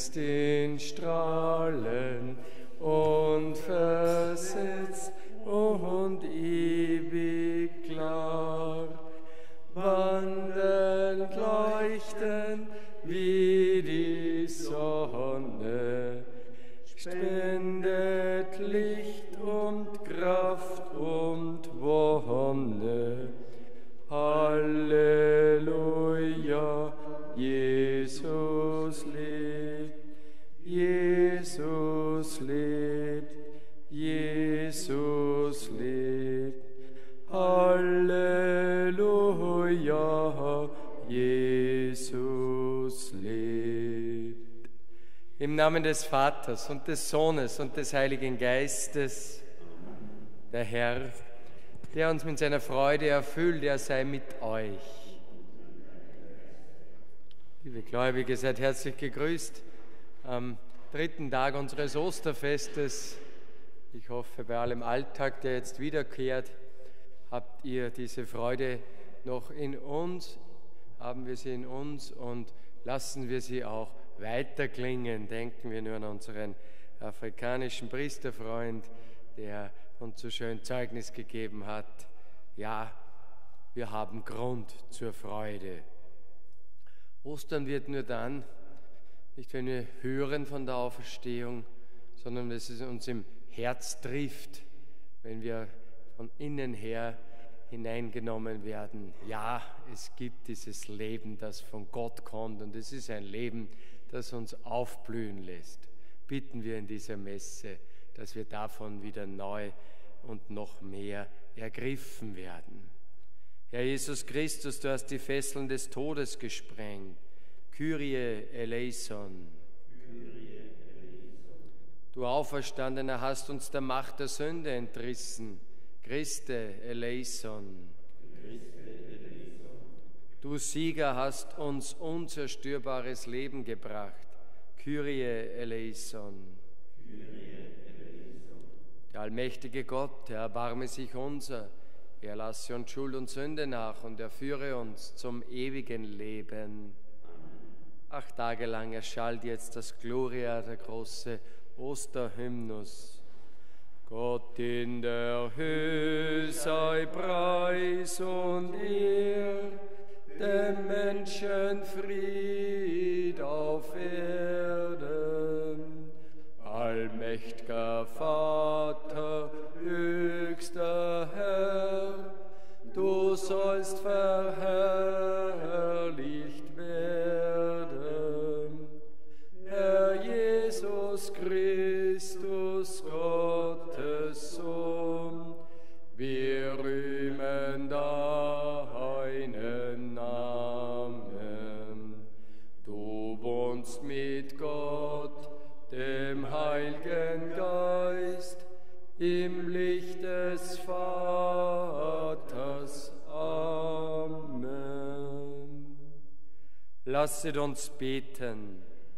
glänzt in Strahlen und versetzt und ewig klar, wandelnd leuchten wie die Sonne, spendet Licht und Kraft und Wonne. Halleluja, Jesus lebt, Jesus lebt, Jesus lebt. Halleluja, Jesus lebt. Im Namen des Vaters und des Sohnes und des Heiligen Geistes, der Herr, der uns mit seiner Freude erfüllt, er sei mit euch. Liebe Gläubige, seid herzlich gegrüßt am dritten Tag unseres Osterfestes. Ich hoffe, bei allem Alltag, der jetzt wiederkehrt, habt ihr diese Freude noch in uns, haben wir sie in uns und lassen wir sie auch weiterklingen. Denken wir nur an unseren afrikanischen Priesterfreund, der uns so schön Zeugnis gegeben hat. Ja, wir haben Grund zur Freude. Ostern wird nur dann, nicht wenn wir hören von der Auferstehung, sondern dass es uns im Herz trifft, wenn wir von innen her hineingenommen werden. Ja, es gibt dieses Leben, das von Gott kommt, und es ist ein Leben, das uns aufblühen lässt. Bitten wir in dieser Messe, dass wir davon wieder neu und noch mehr ergriffen werden. Herr Jesus Christus, du hast die Fesseln des Todes gesprengt. Kyrie eleison. Du Auferstandener hast uns der Macht der Sünde entrissen. Christe eleison. Du Sieger hast uns unzerstörbares Leben gebracht. Kyrie eleison. Der allmächtige Gott, er erbarme sich unser, er lasse uns Schuld und Sünde nach und er führe uns zum ewigen Leben. 8 Tage lang erschallt jetzt das Gloria, der große Osterhymnus. Gott in der Höhe sei Preis und Ehr, dem Menschen Fried auf Erden. Allmächtiger Vater, höchster Herr, du sollst verherrlicht werden. Herr Jesus Christus, Gottes Sohn, wir rühmen deinen Namen. Du wohnst mit Gott, dem Heiligen Geist, im Licht des Vaters. Amen. Lasset uns beten.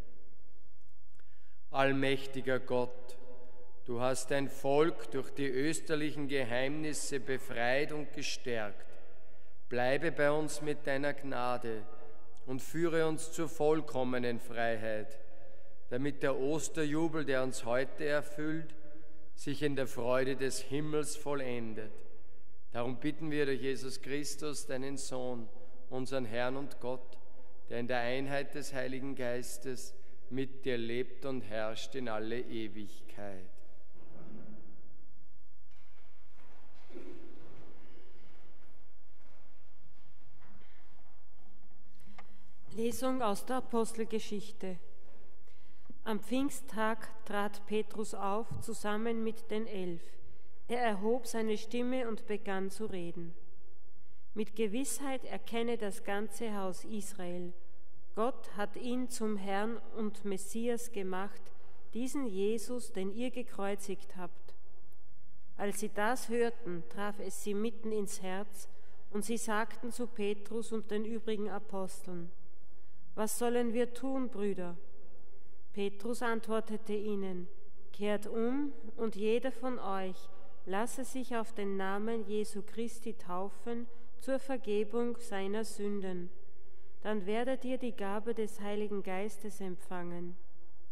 Allmächtiger Gott, du hast dein Volk durch die österlichen Geheimnisse befreit und gestärkt. Bleibe bei uns mit deiner Gnade und führe uns zur vollkommenen Freiheit, damit der Osterjubel, der uns heute erfüllt, sich in der Freude des Himmels vollendet. Darum bitten wir durch Jesus Christus, deinen Sohn, unseren Herrn und Gott, der in der Einheit des Heiligen Geistes mit dir lebt und herrscht in alle Ewigkeit. Lesung aus der Apostelgeschichte. Am Pfingsttag trat Petrus auf, zusammen mit den 11. Er erhob seine Stimme und begann zu reden. Mit Gewissheit erkenne das ganze Haus Israel: Gott hat ihn zum Herrn und Messias gemacht, diesen Jesus, den ihr gekreuzigt habt. Als sie das hörten, traf es sie mitten ins Herz, und sie sagten zu Petrus und den übrigen Aposteln: Was sollen wir tun, Brüder? Petrus antwortete ihnen: Kehrt um, und jeder von euch lasse sich auf den Namen Jesu Christi taufen zur Vergebung seiner Sünden. Dann werdet ihr die Gabe des Heiligen Geistes empfangen.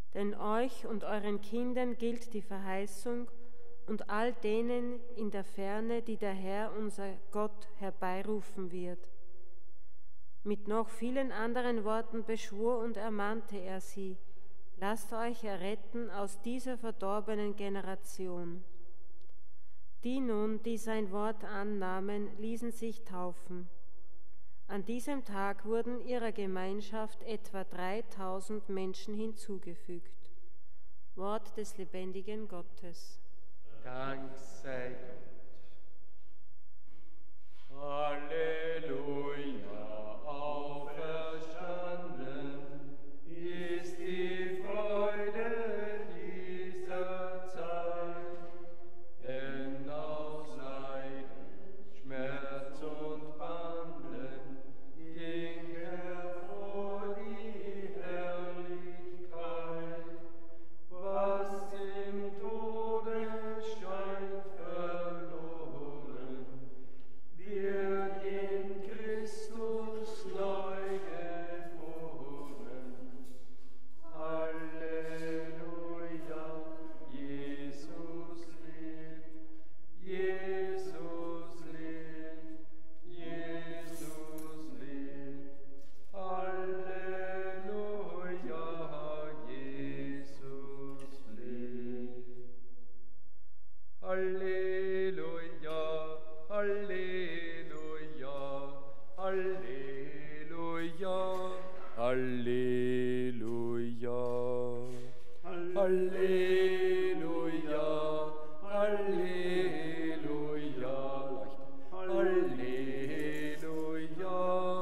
Denn euch und euren Kindern gilt die Verheißung und all denen in der Ferne, die der Herr, unser Gott, herbeirufen wird. Mit noch vielen anderen Worten beschwor und ermahnte er sie: Lasst euch erretten aus dieser verdorbenen Generation. Die nun, die sein Wort annahmen, ließen sich taufen. An diesem Tag wurden ihrer Gemeinschaft etwa 3000 Menschen hinzugefügt. Wort des lebendigen Gottes. Dank sei Gott. Halleluja, auferstanden ist die Freude dieser Zeit, denn aus Leiden, Schmerz und Banden ging hervor die Herrlichkeit, was im Todesschein verloren, wird in Christus neu geboren. Halleluja, Jesus lebt, Jesus lebt, Jesus lebt. Halleluja, Jesus lebt. Halleluja, Halleluja, Halleluja, Halleluja, Halleluja, Halleluja, Halleluja,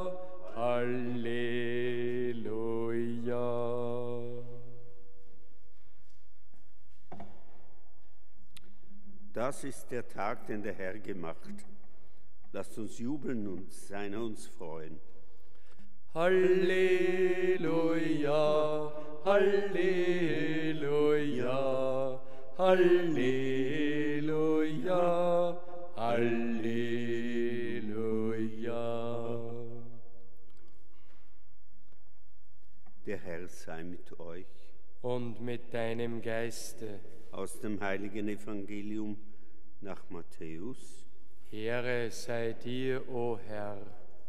Halleluja. Das ist der Tag, den der Herr gemacht. Lasst uns jubeln und seiner uns freuen. Halleluja, Halleluja, Halleluja, Halleluja. Der Herr sei mit euch. Und mit deinem Geiste. Aus dem heiligen Evangelium nach Matthäus. Ehre sei dir, o Herr.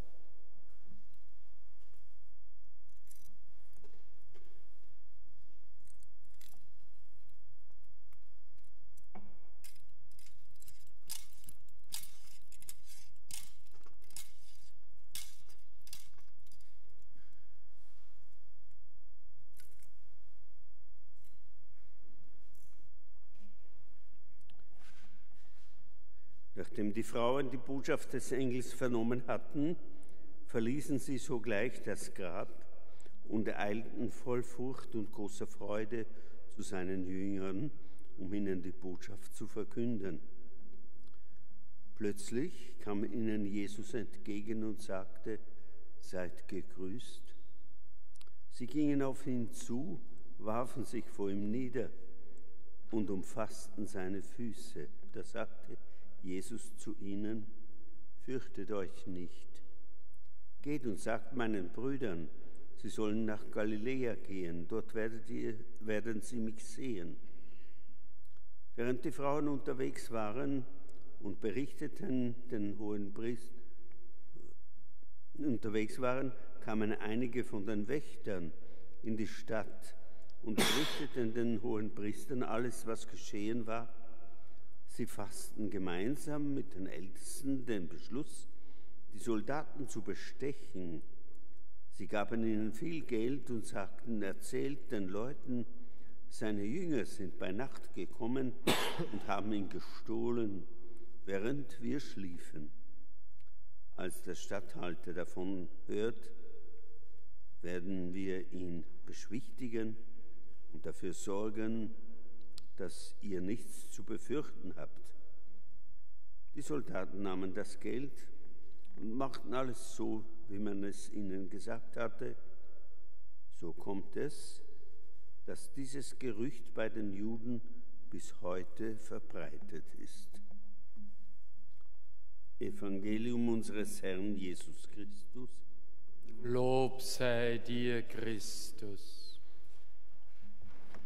Nachdem die Frauen die Botschaft des Engels vernommen hatten, verließen sie sogleich das Grab und eilten voll Furcht und großer Freude zu seinen Jüngern, um ihnen die Botschaft zu verkünden. Plötzlich kam ihnen Jesus entgegen und sagte: Seid gegrüßt. Sie gingen auf ihn zu, warfen sich vor ihm nieder und umfassten seine Füße. Da sagte Jesus zu ihnen: Fürchtet euch nicht. Geht und sagt meinen Brüdern, sie sollen nach Galiläa gehen, dort werden sie mich sehen. Während die Frauen unterwegs waren und berichteten den Hohenpriestern, kamen einige von den Wächtern in die Stadt und berichteten den Hohenpriestern alles, was geschehen war. Sie fassten gemeinsam mit den Ältesten den Beschluss, die Soldaten zu bestechen. Sie gaben ihnen viel Geld und sagten: Erzählt den Leuten, seine Jünger sind bei Nacht gekommen und haben ihn gestohlen, während wir schliefen. Als der Statthalter davon hört, werden wir ihn beschwichtigen und dafür sorgen, dass ihr nichts zu befürchten habt. Die Soldaten nahmen das Geld und machten alles so, wie man es ihnen gesagt hatte. So kommt es, dass dieses Gerücht bei den Juden bis heute verbreitet ist. Evangelium unseres Herrn Jesus Christus. Lob sei dir, Christus.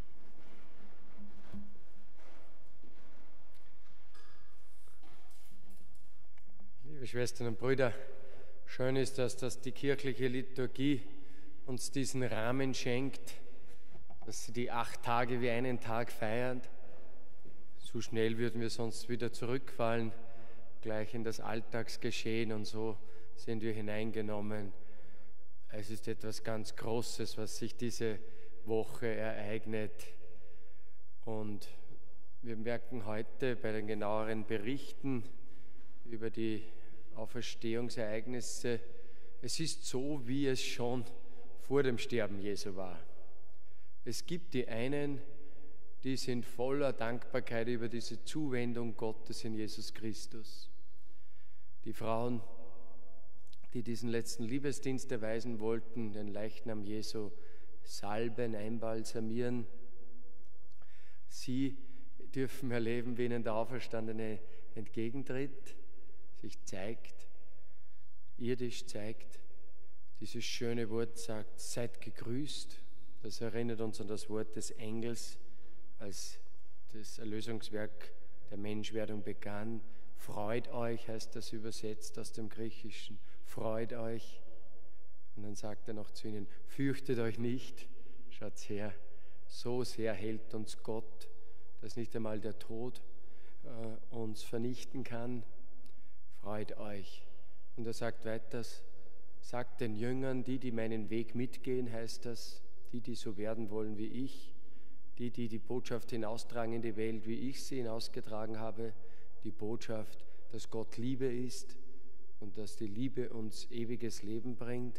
Liebe Schwestern und Brüder, schön ist, dass die kirchliche Liturgie uns diesen Rahmen schenkt, dass sie die 8 Tage wie einen Tag feiert. So schnell würden wir sonst wieder zurückfallen, gleich in das Alltagsgeschehen, und so sind wir hineingenommen. Es ist etwas ganz Großes, was sich diese Woche ereignet. Und wir merken heute bei den genaueren Berichten über die Auferstehungsereignisse, es ist so, wie es schon vor dem Sterben Jesu war. Es gibt die einen, die sind voller Dankbarkeit über diese Zuwendung Gottes in Jesus Christus. Die Frauen, die diesen letzten Liebesdienst erweisen wollten, den Leichnam Jesu salben, einbalsamieren, sie dürfen erleben, wie ihnen der Auferstandene entgegentritt, sich zeigt, irdisch zeigt. Dieses schöne Wort sagt, seid gegrüßt. Das erinnert uns an das Wort des Engels, als das Erlösungswerk der Menschwerdung begann. Freut euch, heißt das übersetzt aus dem Griechischen. Freut euch. Und dann sagt er noch zu ihnen, fürchtet euch nicht. Schaut her, so sehr hält uns Gott, dass nicht einmal der Tod uns vernichten kann. Freut euch. Und er sagt weiter, sagt den Jüngern, die meinen Weg mitgehen, heißt das, die so werden wollen wie ich, die Botschaft hinaustragen in die Welt, wie ich sie hinausgetragen habe, die Botschaft, dass Gott Liebe ist und dass die Liebe uns ewiges Leben bringt.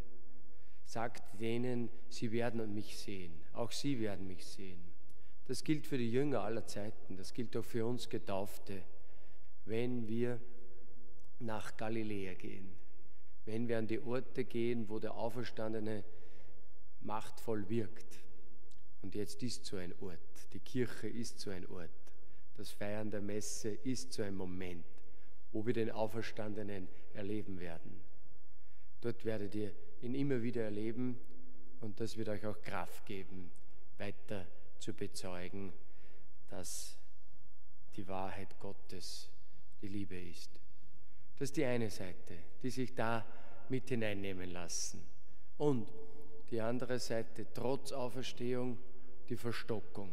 Sagt denen, sie werden mich sehen, auch sie werden mich sehen. Das gilt für die Jünger aller Zeiten, das gilt auch für uns Getaufte, wenn wir nach Galiläa gehen, wenn wir an die Orte gehen, wo der Auferstandene machtvoll wirkt. Und jetzt ist so ein Ort, die Kirche ist so ein Ort, das Feiern der Messe ist so ein Moment, wo wir den Auferstandenen erleben werden. Dort werdet ihr ihn immer wieder erleben und das wird euch auch Kraft geben, weiter zu bezeugen, dass die Wahrheit Gottes die Liebe ist. Das ist die eine Seite, die sich da mit hineinnehmen lassen. Und die andere Seite, trotz Auferstehung, die Verstockung.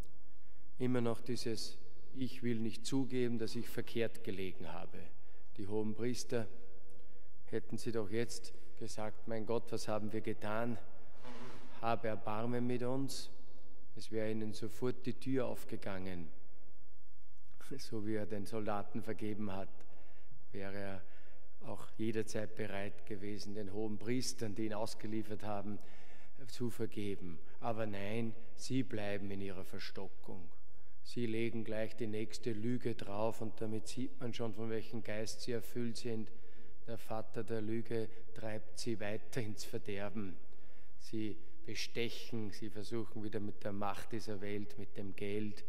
Immer noch dieses, ich will nicht zugeben, dass ich verkehrt gelegen habe. Die hohen Priester, hätten sie doch jetzt gesagt, mein Gott, was haben wir getan? Habe Erbarmen mit uns. Es wäre ihnen sofort die Tür aufgegangen, so wie er den Soldaten vergeben hat. Wäre er auch jederzeit bereit gewesen, den hohen Priestern, die ihn ausgeliefert haben, zu vergeben. Aber nein, sie bleiben in ihrer Verstockung. Sie legen gleich die nächste Lüge drauf und damit sieht man schon, von welchem Geist sie erfüllt sind. Der Vater der Lüge treibt sie weiter ins Verderben. Sie bestechen, sie versuchen wieder mit der Macht dieser Welt, mit dem Geld,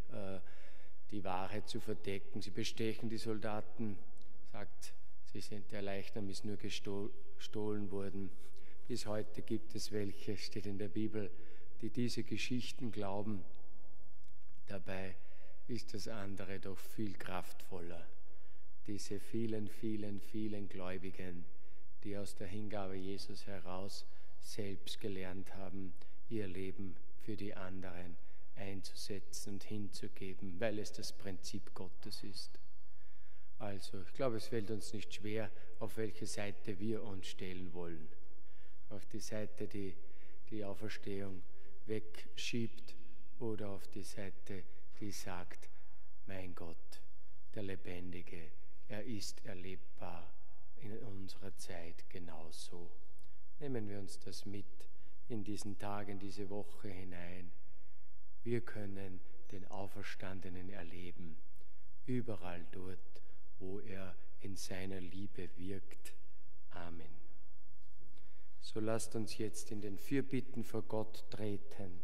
die Wahrheit zu verdecken. Sie bestechen die Soldaten, sagt, der Leichnam ist nur gestohlen worden. Bis heute gibt es welche, steht in der Bibel, die diese Geschichten glauben. Dabei ist das andere doch viel kraftvoller. Diese vielen, vielen, vielen Gläubigen, die aus der Hingabe Jesus heraus selbst gelernt haben, ihr Leben für die anderen einzusetzen und hinzugeben, weil es das Prinzip Gottes ist. Also, ich glaube, es fällt uns nicht schwer, auf welche Seite wir uns stellen wollen. Auf die Seite, die die Auferstehung wegschiebt, oder auf die Seite, die sagt, mein Gott, der Lebendige, er ist erlebbar in unserer Zeit genauso. Nehmen wir uns das mit in diesen Tag, in diese Woche hinein. Wir können den Auferstandenen erleben, überall dort, wo er in seiner Liebe wirkt. Amen. So lasst uns jetzt in den Fürbitten vor Gott treten.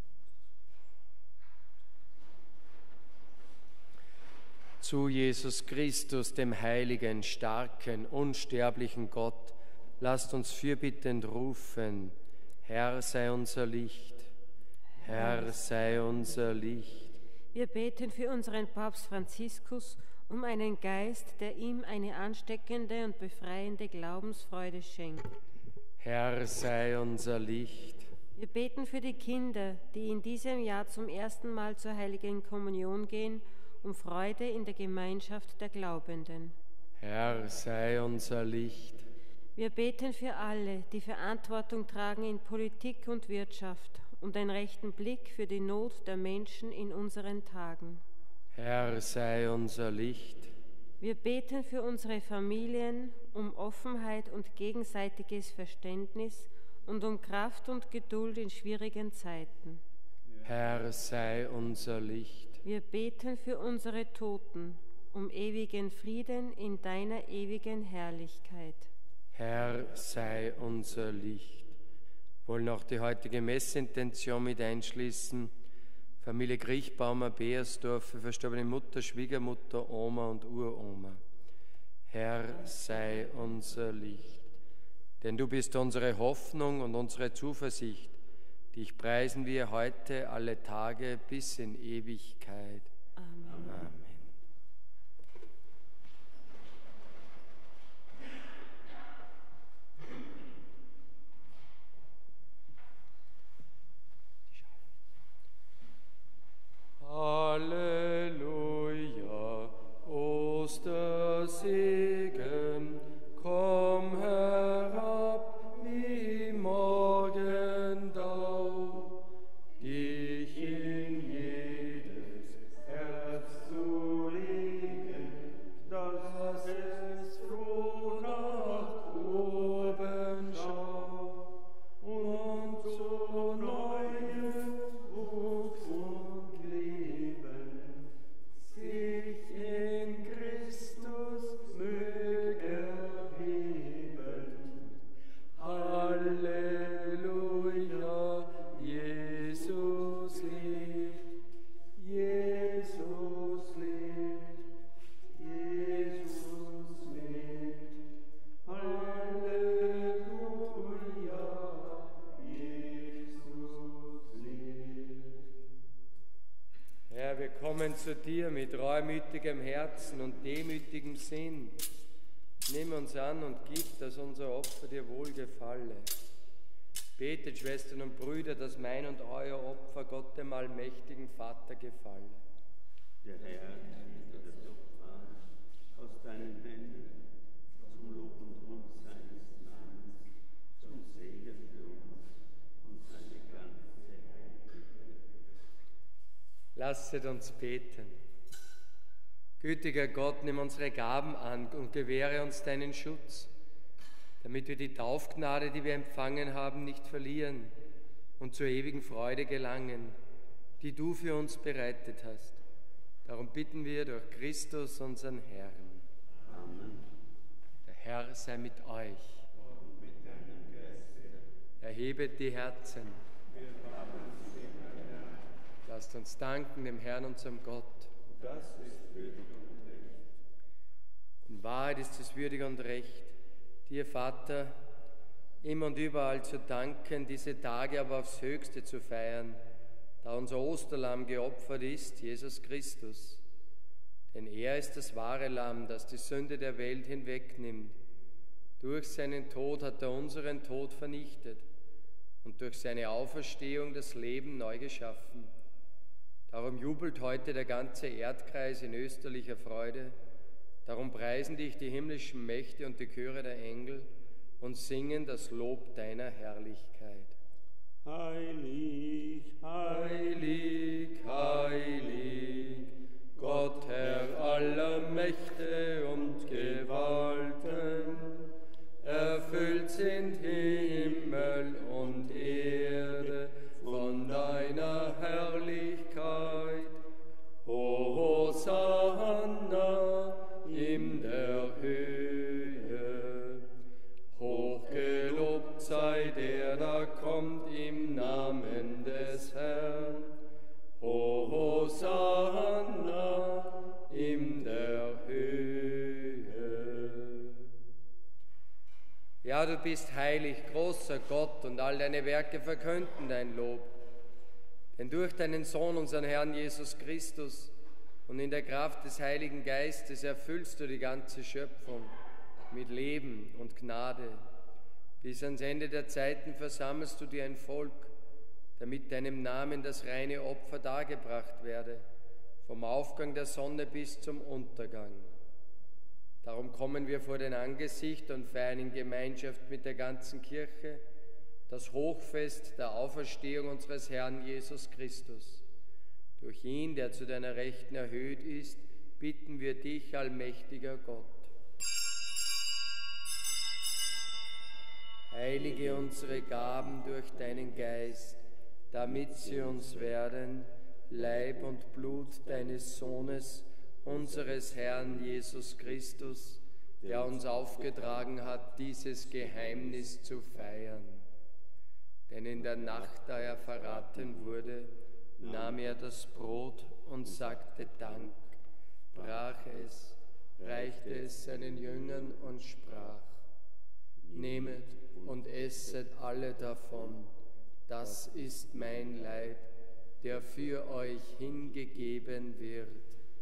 Zu Jesus Christus, dem heiligen, starken, unsterblichen Gott, lasst uns fürbittend rufen, Herr sei unser Licht, Herr sei unser Licht. Wir beten für unseren Papst Franziskus um einen Geist, der ihm eine ansteckende und befreiende Glaubensfreude schenkt. Herr, sei unser Licht. Wir beten für die Kinder, die in diesem Jahr zum ersten Mal zur Heiligen Kommunion gehen, um Freude in der Gemeinschaft der Glaubenden. Herr, sei unser Licht. Wir beten für alle, die Verantwortung tragen in Politik und Wirtschaft, um den rechten Blick für die Not der Menschen in unseren Tagen. Herr, sei unser Licht. Wir beten für unsere Familien, um Offenheit und gegenseitiges Verständnis und um Kraft und Geduld in schwierigen Zeiten. Herr, sei unser Licht. Wir beten für unsere Toten, um ewigen Frieden in deiner ewigen Herrlichkeit. Herr, sei unser Licht. Wir wollen auch die heutige Messintention mit einschließen. Familie Griechbaumer, Beersdorf, für verstorbene Mutter, Schwiegermutter, Oma und Uroma. Herr, sei unser Licht. Denn du bist unsere Hoffnung und unsere Zuversicht. Dich preisen wir heute alle Tage bis in Ewigkeit. Amen. Amen. Halleluja, Ostersegen, komm herab wie Morgendau, dich in jedes Herz zu legen, dass es froh nach oben schaut und zu neuem Wuchs und Leben sich in Christus möge erheben. Halleluja, Jesus lebt, Jesus lebt, Jesus lebt. Halleluja, Jesus lebt. Herr, wir kommen zu dir mit reumütigem Herzen und demütigem Sinn. Nimm uns an und gib, dass unser Opfer dir wohlgefalle. Betet, Schwestern und Brüder, dass mein und euer Opfer Gott dem allmächtigen Vater gefalle. Der Herr nimmt das Opfer aus deinen Händen zum Lob und Ruhm seines Namens, zum Segen für uns und seine ganze Heilige. Lasset uns beten. Gütiger Gott, nimm unsere Gaben an und gewähre uns deinen Schutz, damit wir die Taufgnade, die wir empfangen haben, nicht verlieren und zur ewigen Freude gelangen, die du für uns bereitet hast. Darum bitten wir durch Christus, unseren Herrn. Amen. Der Herr sei mit euch. Und mit deinem Geiste. Erhebet die Herzen. Wir haben sie, Herr. Lasst uns danken dem Herrn, unserem Gott. Das ist würdig und recht. In Wahrheit ist es würdig und recht, dir, Vater, immer und überall zu danken, diese Tage aber aufs Höchste zu feiern, da unser Osterlamm geopfert ist, Jesus Christus. Denn er ist das wahre Lamm, das die Sünde der Welt hinwegnimmt. Durch seinen Tod hat er unseren Tod vernichtet und durch seine Auferstehung das Leben neu geschaffen. Darum jubelt heute der ganze Erdkreis in österlicher Freude. Darum preisen dich die himmlischen Mächte und die Chöre der Engel und singen das Lob deiner Herrlichkeit. Heilig, Heilig, heilig, Gott Herr aller Mächte und Gewalten, erfüllt sind Himmel und Erde von deiner Herrlichkeit. Hosanna in der Höhe. Hochgelobt sei der, da kommt im Namen des Herrn. Hosanna in der Höhe. Ja, du bist heilig, großer Gott, und all deine Werke verkünden dein Lob. Denn durch deinen Sohn, unseren Herrn Jesus Christus, und in der Kraft des Heiligen Geistes erfüllst du die ganze Schöpfung mit Leben und Gnade. Bis ans Ende der Zeiten versammelst du dir ein Volk, damit deinem Namen das reine Opfer dargebracht werde, vom Aufgang der Sonne bis zum Untergang. Darum kommen wir vor dein Angesicht und feiern in Gemeinschaft mit der ganzen Kirche das Hochfest der Auferstehung unseres Herrn Jesus Christus. Durch ihn, der zu deiner Rechten erhöht ist, bitten wir dich, allmächtiger Gott. Heilige unsere Gaben durch deinen Geist, damit sie uns werden, Leib und Blut deines Sohnes, unseres Herrn Jesus Christus, der uns aufgetragen hat, dieses Geheimnis zu feiern. Denn in der Nacht, da er verraten wurde, nahm er das Brot und sagte Dank, brach es, reichte es seinen Jüngern und sprach: Nehmet und esset alle davon, das ist mein Leib, der für euch hingegeben wird.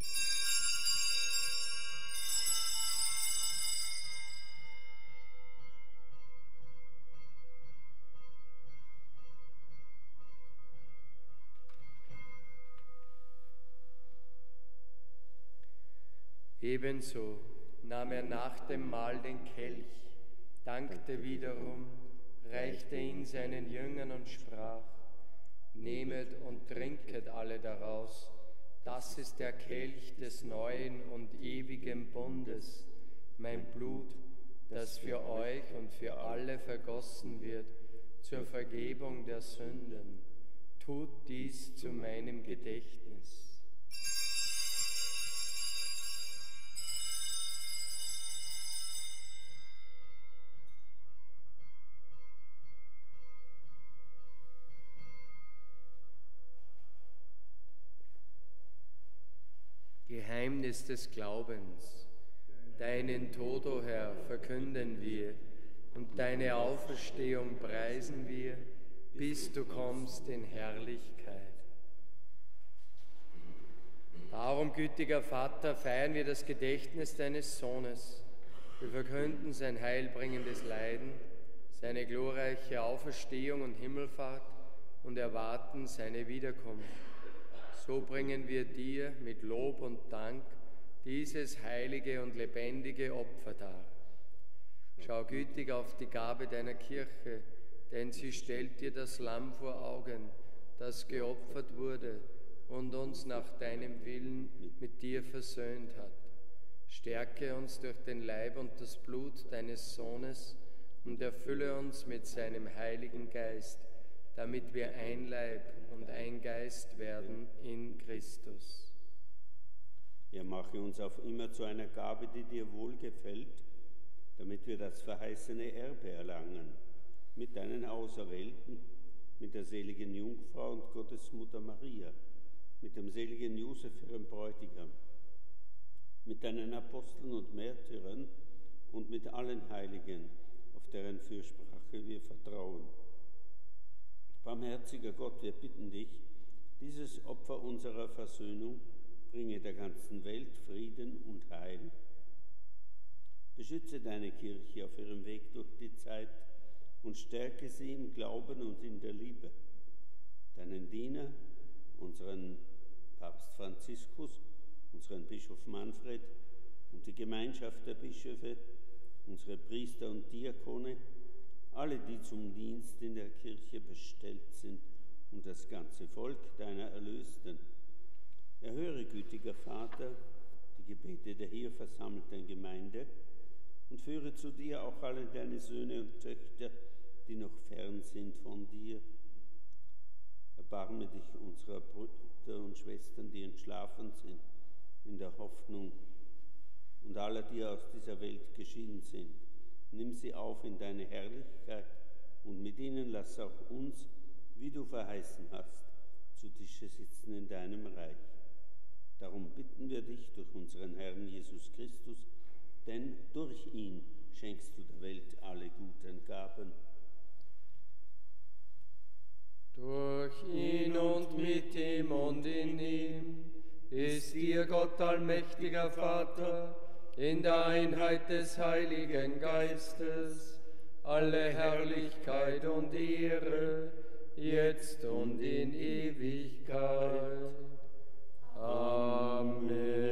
Ebenso nahm er nach dem Mahl den Kelch, dankte wiederum, reichte ihn seinen Jüngern und sprach: Nehmet und trinket alle daraus, das ist der Kelch des neuen und ewigen Bundes, mein Blut, das für euch und für alle vergossen wird, zur Vergebung der Sünden. Tut dies zu meinem Gedächtnis. Geheimnis des Glaubens. Deinen Tod, o Herr, verkünden wir, und deine Auferstehung preisen wir, bis du kommst in Herrlichkeit. Darum, gütiger Vater, feiern wir das Gedächtnis deines Sohnes. Wir verkünden sein heilbringendes Leiden, seine glorreiche Auferstehung und Himmelfahrt und erwarten seine Wiederkunft. So bringen wir dir mit Lob und Dank dieses heilige und lebendige Opfer dar. Schau gütig auf die Gabe deiner Kirche, denn sie stellt dir das Lamm vor Augen, das geopfert wurde und uns nach deinem Willen mit dir versöhnt hat. Stärke uns durch den Leib und das Blut deines Sohnes und erfülle uns mit seinem Heiligen Geist, damit wir ein Leib und ein Geist werden in Christus. Ja, mache uns auf immer zu einer Gabe, die dir wohlgefällt, damit wir das verheißene Erbe erlangen, mit deinen Auserwählten, mit der seligen Jungfrau und Gottesmutter Maria, mit dem seligen Josef, ihrem Bräutigam, mit deinen Aposteln und Märtyrern und mit allen Heiligen, auf deren Fürsprache wir vertrauen. Barmherziger Gott, wir bitten dich, dieses Opfer unserer Versöhnung bringe der ganzen Welt Frieden und Heil. Beschütze deine Kirche auf ihrem Weg durch die Zeit und stärke sie im Glauben und in der Liebe. Deinen Diener, unseren Papst Franziskus, unseren Bischof Manfred und die Gemeinschaft der Bischöfe, unsere Priester und Diakone, alle, die zum Dienst in der Kirche bestellt sind, und das ganze Volk deiner Erlösten. Erhöre, gütiger Vater, die Gebete der hier versammelten Gemeinde und führe zu dir auch alle deine Söhne und Töchter, die noch fern sind von dir. Erbarme dich unserer Brüder und Schwestern, die entschlafen sind, in der Hoffnung, und aller, die aus dieser Welt geschieden sind. Nimm sie auf in deine Herrlichkeit und mit ihnen lass auch uns, wie du verheißen hast, zu Tische sitzen in deinem Reich. Darum bitten wir dich durch unseren Herrn Jesus Christus, denn durch ihn schenkst du der Welt alle guten Gaben. Durch ihn und mit ihm und in ihm ist dir dir, Gott allmächtiger Vater, in der Einheit des Heiligen Geistes, alle Herrlichkeit und Ehre, jetzt und in Ewigkeit. Amen.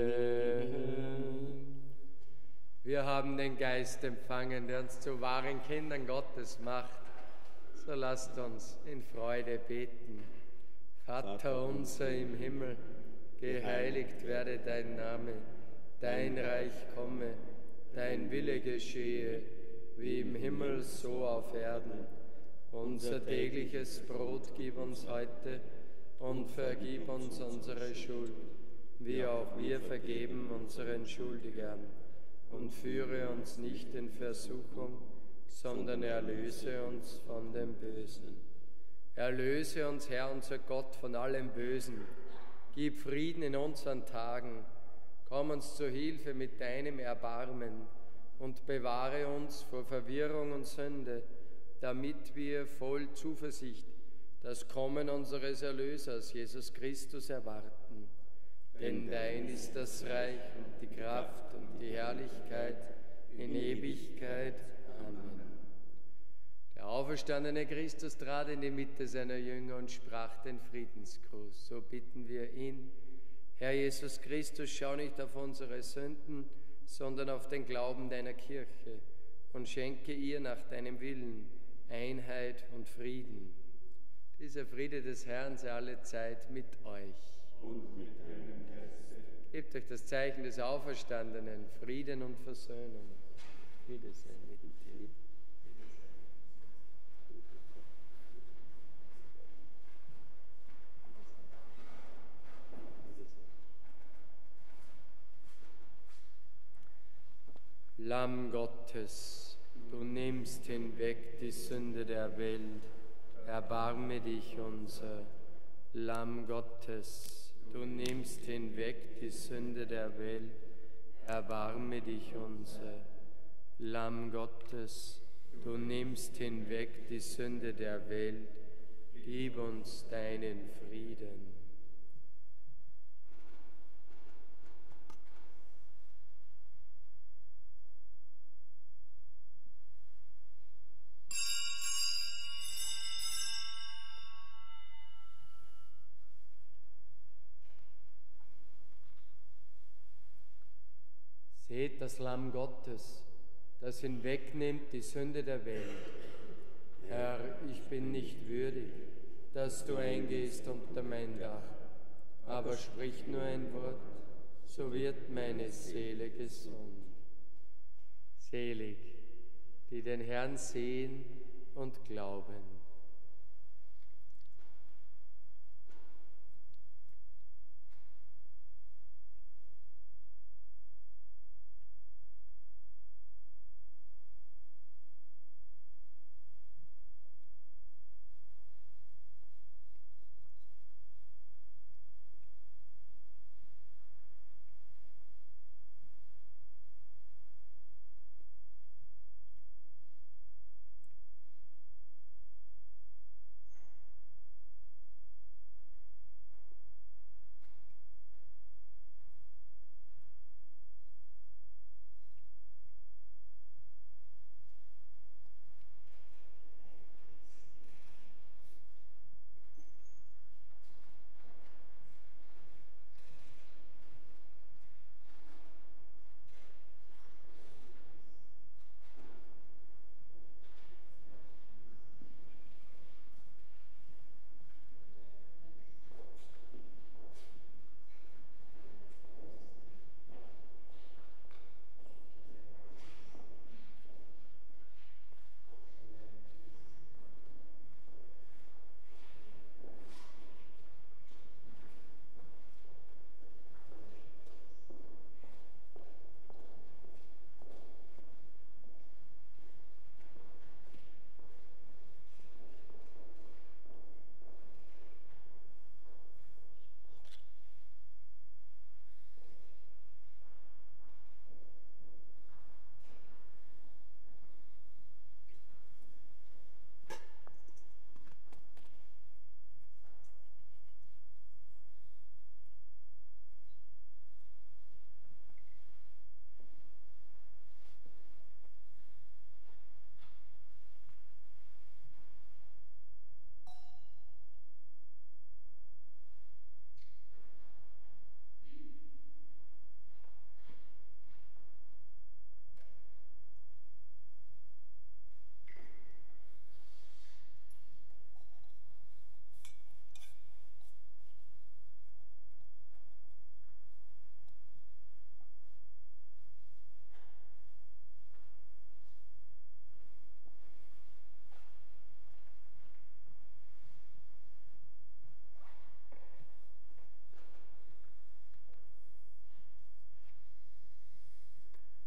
Wir haben den Geist empfangen, der uns zu wahren Kindern Gottes macht. So lasst uns in Freude beten. Vater unser im Himmel, geheiligt werde dein Name, dein Reich komme, dein Wille geschehe, wie im Himmel so auf Erden. Unser tägliches Brot gib uns heute und vergib uns unsere Schuld, wie auch wir vergeben unseren Schuldigern. Und führe uns nicht in Versuchung, sondern erlöse uns von dem Bösen. Erlöse uns, Herr, unser Gott, von allem Bösen. Gib Frieden in unseren Tagen. Komm uns zu Hilfe mit deinem Erbarmen und bewahre uns vor Verwirrung und Sünde, damit wir voll Zuversicht das Kommen unseres Erlösers, Jesus Christus, erwarten. Denn dein ist das Reich und die Kraft und die Herrlichkeit in Ewigkeit. Amen. Der auferstandene Christus trat in die Mitte seiner Jünger und sprach den Friedensgruß. So bitten wir ihn: Herr Jesus Christus, schau nicht auf unsere Sünden, sondern auf den Glauben deiner Kirche und schenke ihr nach deinem Willen Einheit und Frieden. Dieser Friede des Herrn sei alle Zeit mit euch. Und mit deinem Geiste. Gebt euch das Zeichen des Auferstandenen, Frieden und Versöhnung. Friede sei mit dir. Lamm Gottes, du nimmst hinweg die Sünde der Welt, erbarme dich unser. Lamm Gottes, du nimmst hinweg die Sünde der Welt, erbarme dich unser. Lamm Gottes, du nimmst hinweg die Sünde der Welt, gib uns deinen Frieden. Seht das Lamm Gottes, das hinwegnimmt die Sünde der Welt. Herr, ich bin nicht würdig, dass du eingehst unter mein Dach, aber sprich nur ein Wort, so wird meine Seele gesund. Selig, die den Herrn sehen und glauben.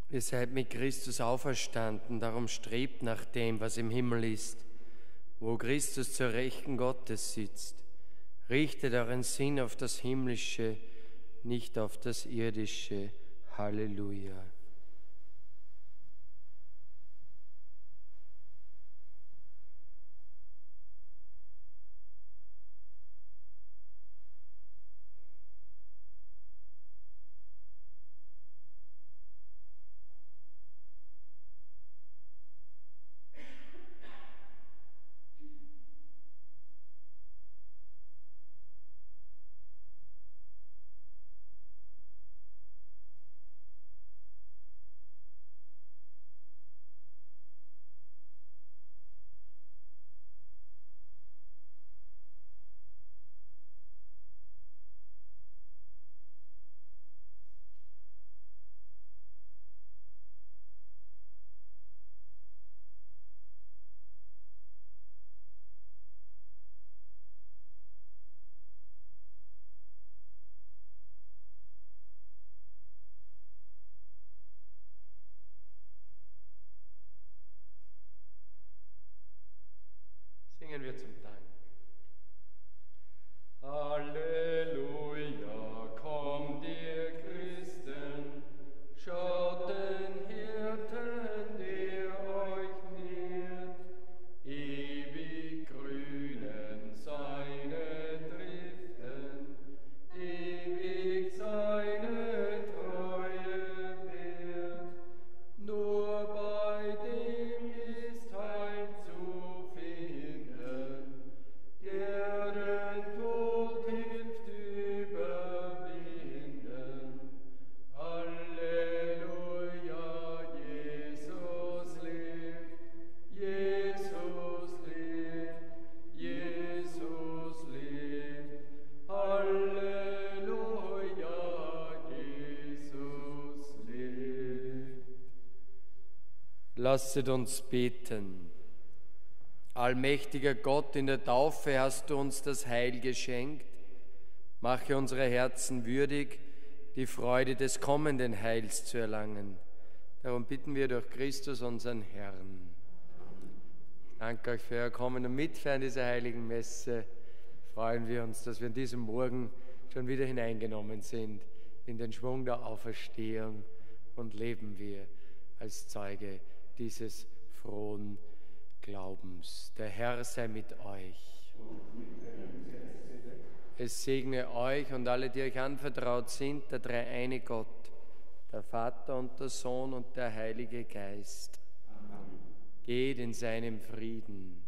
Ihr seid mit Christus auferstanden, darum strebt nach dem, was im Himmel ist, wo Christus zur Rechten Gottes sitzt. Richtet euren Sinn auf das Himmlische, nicht auf das Irdische. Halleluja. Singen wir zum Dank. Halleluja, kommt ihr Christen, schaut den Hirten, der euch nährt, ewig grünen seine Triften, ewig seine Treue wert, nur bei dem ist Heil zu finden, der den Tod hilft überwinden. Halleluja, Jesus lebt, Jesus lebt, Jesus lebt. Halleluja, Jesus lebt. Lasset uns beten. Allmächtiger Gott, in der Taufe hast du uns das Heil geschenkt. Mache unsere Herzen würdig, die Freude des kommenden Heils zu erlangen. Darum bitten wir durch Christus, unseren Herrn. Ich danke euch für euer Kommen und Mitfeiern dieser heiligen Messe. Freuen wir uns, dass wir an diesem Morgen schon wieder hineingenommen sind in den Schwung der Auferstehung und leben wir als Zeuge dieses frohen Glaubens. Der Herr sei mit euch. Es segne euch und alle, die euch anvertraut sind, der dreieine Gott, der Vater und der Sohn und der Heilige Geist. Amen. Geht in seinem Frieden.